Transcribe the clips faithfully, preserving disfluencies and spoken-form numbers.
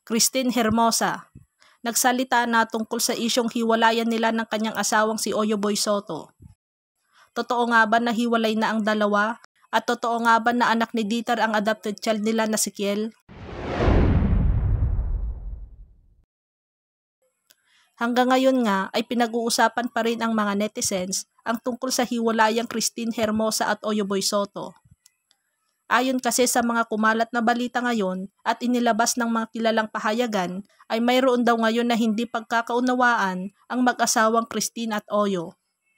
Christine Hermosa, nagsalita na tungkol sa isyong hiwalayan nila ng kanyang asawang si Oyo Boy Soto. Totoo nga ba na hiwalay na ang dalawa? At totoo nga ba na anak ni Dieter ang adopted child nila na si Kiel? Hanggang ngayon nga ay pinag-uusapan pa rin ang mga netizens ang tungkol sa hiwalayang Christine Hermosa at Oyo Boy Soto. Ayon kasi sa mga kumalat na balita ngayon at inilabas ng mga kilalang pahayagan ay mayroon daw ngayon na hindi pagkakaunawaan ang mag-asawang Christine at Oyo.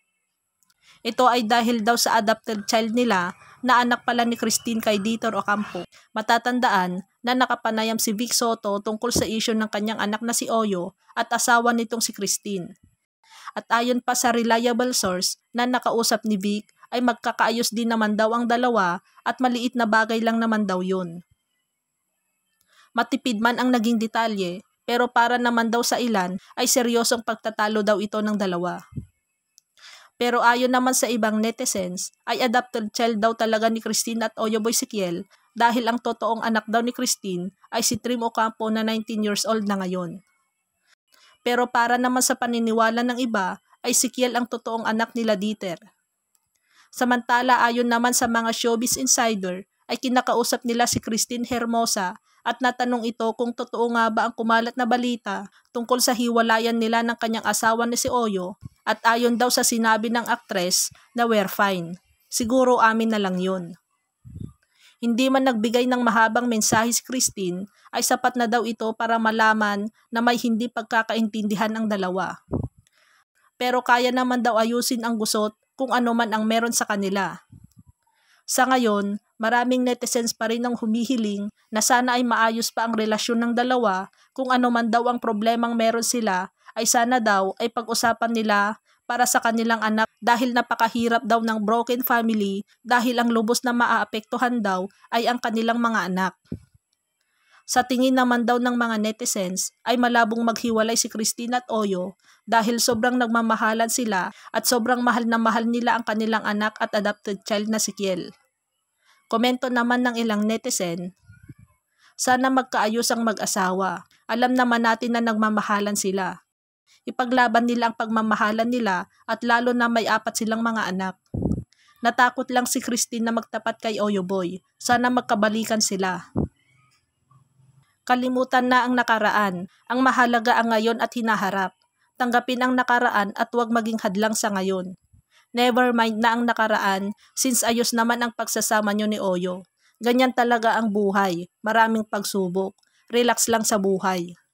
Ito ay dahil daw sa adopted child nila na anak pala ni Christine kay Dieter Ocampo. Matatandaan na nakapanayam si Vic Soto tungkol sa isyu ng kanyang anak na si Oyo at asawa nitong si Christine. At ayon pa sa reliable source na nakausap ni Vic ay magkakaayos din naman daw ang dalawa at maliit na bagay lang naman daw yun. Matipid man ang naging detalye pero para naman daw sa ilan ay seryosong pagtatalo daw ito ng dalawa. Pero ayon naman sa ibang netizens ay adopted child daw talaga ni Christine at Oyo Boy si Kiel dahil ang totoong anak daw ni Christine ay si Trim Ocampo na nineteen years old na ngayon. Pero para naman sa paniniwala ng iba ay si Kiel ang totoong anak nila Dieter. Samantala ayon naman sa mga showbiz insider ay kinakausap nila si Christine Hermosa at natanong ito kung totoo nga ba ang kumalat na balita tungkol sa hiwalayan nila ng kanyang asawa na si Oyo at ayon daw sa sinabi ng aktres na we're fine. Siguro amin na lang yun. Hindi man nagbigay ng mahabang mensahe si Christine ay sapat na daw ito para malaman na may hindi pagkakaintindihan ang dalawa. Pero kaya naman daw ayusin ang gusot kung ano man ang meron sa kanila. Sa ngayon, maraming netizens pa rin ang humihiling na sana ay maayos pa ang relasyon ng dalawa kung ano man daw ang problemang meron sila ay sana daw ay pag-usapan nila para sa kanilang anak dahil napakahirap daw ng broken family dahil ang lubos na maaapektuhan daw ay ang kanilang mga anak. Sa tingin naman daw ng mga netizens ay malabong maghiwalay si Christine at Oyo dahil sobrang nagmamahalan sila at sobrang mahal na mahal nila ang kanilang anak at adopted child na si Kiel. Komento naman ng ilang netizen, sana magkaayos ang mag-asawa. Alam naman natin na nagmamahalan sila. Ipaglaban nila ang pagmamahalan nila at lalo na may apat silang mga anak. Natakot lang si Christine na magtapat kay Oyo Boy. Sana magkabalikan sila. Kalimutan na ang nakaraan. Ang mahalaga ang ngayon at hinaharap. Tanggapin ang nakaraan at huwag maging hadlang sa ngayon. Never mind na ang nakaraan since ayos naman ang pagsasama nyo ni Oyo. Ganyan talaga ang buhay. Maraming pagsubok. Relax lang sa buhay.